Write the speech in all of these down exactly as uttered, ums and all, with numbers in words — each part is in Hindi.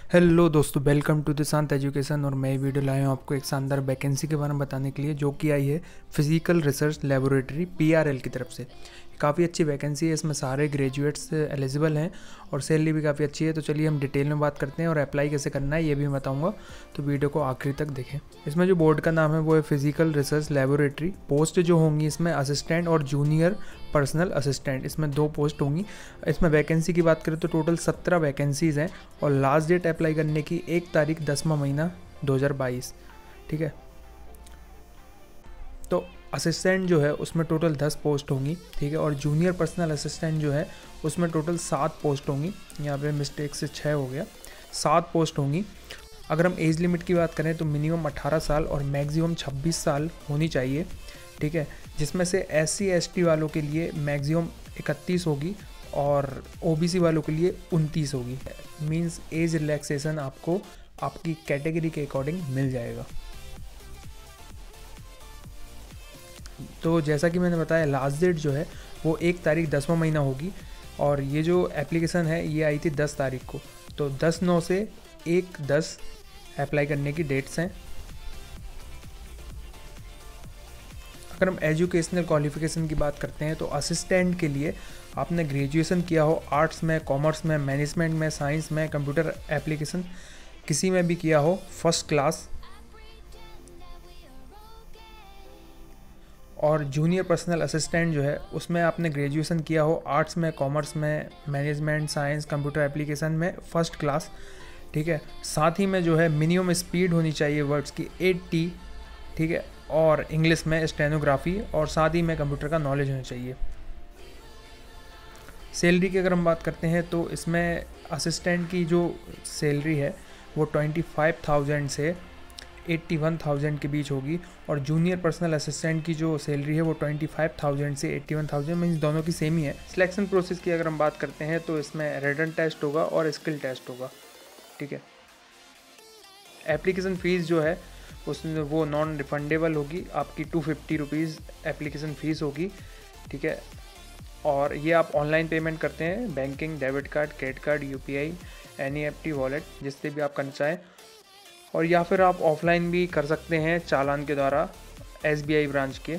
हेलो दोस्तों, welcome to the Shant education. और मैं वीडियो लाया हूँ आपको एक शानदार वैकेंसी के बारे में बताने के लिए, जो कि आई है फिजिकल रिसर्च लेबोरेटरी पीआरएल की तरफ से। काफ़ी अच्छी वैकेंसी है, इसमें सारे ग्रेजुएट्स एलिजिबल हैं और सैलरी भी काफ़ी अच्छी है। तो चलिए हम डिटेल में बात करते हैं और अप्लाई कैसे करना है ये भी बताऊँगा, तो वीडियो को आखिरी तक देखें। इसमें जो बोर्ड का नाम है वो है फिजिकल रिसर्च लेबोरेटरी। पोस्ट जो होंगी इसमें असिस्टेंट और जूनियर पर्सनल असिस्टेंट, इसमें दो पोस्ट होंगी। इसमें वैकेंसी की बात करें तो टोटल सत्रह वैकेंसीज़ हैं और लास्ट डेट अप्लाई करने की एक तारीख दसवां महीना दो हज़ार बाईस। ठीक है, तो असिस्टेंट जो है उसमें टोटल दस पोस्ट होंगी। ठीक है, और जूनियर पर्सनल असिस्टेंट जो है उसमें टोटल सात पोस्ट होंगी। यहाँ पे मिस्टेक से छः हो गया, सात पोस्ट होंगी। अगर हम एज लिमिट की बात करें तो मिनिमम अठारह साल और मैक्सिमम छब्बीस साल होनी चाहिए। ठीक है, जिसमें से एस सी एस टी वालों के लिए मैक्सिमम इकतीस होगी और ओ बी सी वालों के लिए उनतीस होगी। मींस एज रिलैक्सेशन आपको आपकी कैटेगरी के अकॉर्डिंग मिल जाएगा। तो जैसा कि मैंने बताया, लास्ट डेट जो है वो एक तारीख दसवां महीना होगी और ये जो एप्लीकेशन है ये आई थी दस तारीख को। तो दस नौ से एक दस अप्लाई करने की डेट्स हैं। अगर हम एजुकेशनल क्वालिफिकेशन की बात करते हैं तो असिस्टेंट के लिए आपने ग्रेजुएशन किया हो आर्ट्स में, कॉमर्स में, मैनेजमेंट में, साइंस में, कंप्यूटर एप्लीकेशन किसी में भी किया हो फर्स्ट क्लास। और जूनियर पर्सनल असिस्टेंट जो है उसमें आपने ग्रेजुएशन किया हो आर्ट्स में, कॉमर्स में, मैनेजमेंट, साइंस, कंप्यूटर एप्लीकेशन में फर्स्ट क्लास। ठीक है, साथ ही में जो है मिनिमम स्पीड होनी चाहिए वर्ड्स की अस्सी। ठीक है, और इंग्लिश में स्टेनोग्राफी, और साथ ही में कंप्यूटर का नॉलेज होना चाहिए। सैलरी की अगर हम बात करते हैं तो इसमें असिस्टेंट की जो सैलरी है वो ट्वेंटी फाइव थाउजेंड से एट्टी वन थाउजेंड के बीच होगी और जूनियर पर्सनल असिस्टेंट की जो सैलरी है वो ट्वेंटी फाइव थाउजेंड से एट्टी वन थाउजेंड, मीन्स दोनों की सेम ही है। सिलेक्शन प्रोसेस की अगर हम बात करते हैं तो इसमें रिटन टेस्ट होगा और स्किल टेस्ट होगा। ठीक है, एप्लीकेशन फ़ीस जो है उसमें वो नॉन रिफंडेबल होगी, आपकी two fifty rupees application fees होगी। ठीक है, और ये आप ऑनलाइन पेमेंट करते हैं, banking, debit card, credit card, UPI, NEFT wallet, जिससे भी आप करना चाहें, और या फिर आप ऑफलाइन भी कर सकते हैं चालान के द्वारा एसबीआई ब्रांच के।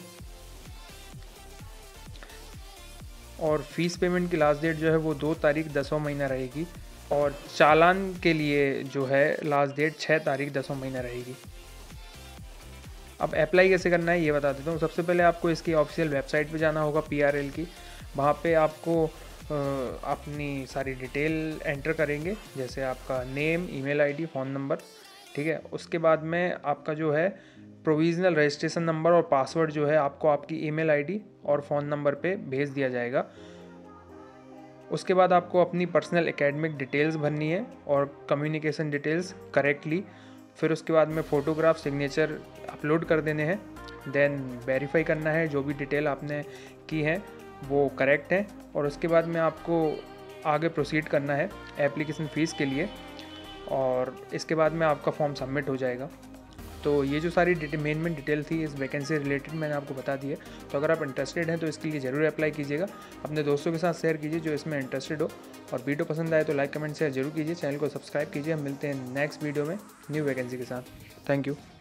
और फीस पेमेंट की लास्ट डेट जो है वो दो तारीख दसवां महीना रहेगी और चालान के लिए जो है लास्ट डेट छः तारीख दसवां महीना रहेगी। अब अप्लाई कैसे करना है ये बता देता हूँ। सबसे पहले आपको इसकी ऑफिशियल वेबसाइट पे जाना होगा पीआरएल की। वहाँ पे आपको अपनी सारी डिटेल एंटर करेंगे, जैसे आपका name, email ID, phone number. ठीक है, उसके बाद में आपका जो है प्रोविज़नल रजिस्ट्रेशन नंबर और पासवर्ड जो है आपको आपकी ईमेल आईडी और फ़ोन नंबर पे भेज दिया जाएगा। उसके बाद आपको अपनी पर्सनल एकेडमिक डिटेल्स भरनी है और कम्युनिकेशन डिटेल्स करेक्टली। फिर उसके बाद में फ़ोटोग्राफ, सिग्नेचर अपलोड कर देने हैं। देन वेरीफाई करना है जो भी डिटेल आपने की है वो करेक्ट है, और उसके बाद में आपको आगे प्रोसीड करना है एप्लीकेशन फ़ीस के लिए, और इसके बाद में आपका फॉर्म सबमिट हो जाएगा। तो ये जो सारी मेन मेन डिटेल थी इस वैकेंसी से रिलेटेड मैंने आपको बता दी है। तो अगर आप इंटरेस्टेड हैं तो इसके लिए ज़रूर अप्लाई कीजिएगा, अपने दोस्तों के साथ शेयर कीजिए जो इसमें इंटरेस्टेड हो, और वीडियो पसंद आए तो लाइक, कमेंट, शेयर जरूर कीजिए। चैनल को सब्सक्राइब कीजिए। हम मिलते हैं नेक्स्ट वीडियो में न्यू वैकेंसी के साथ। Thank you.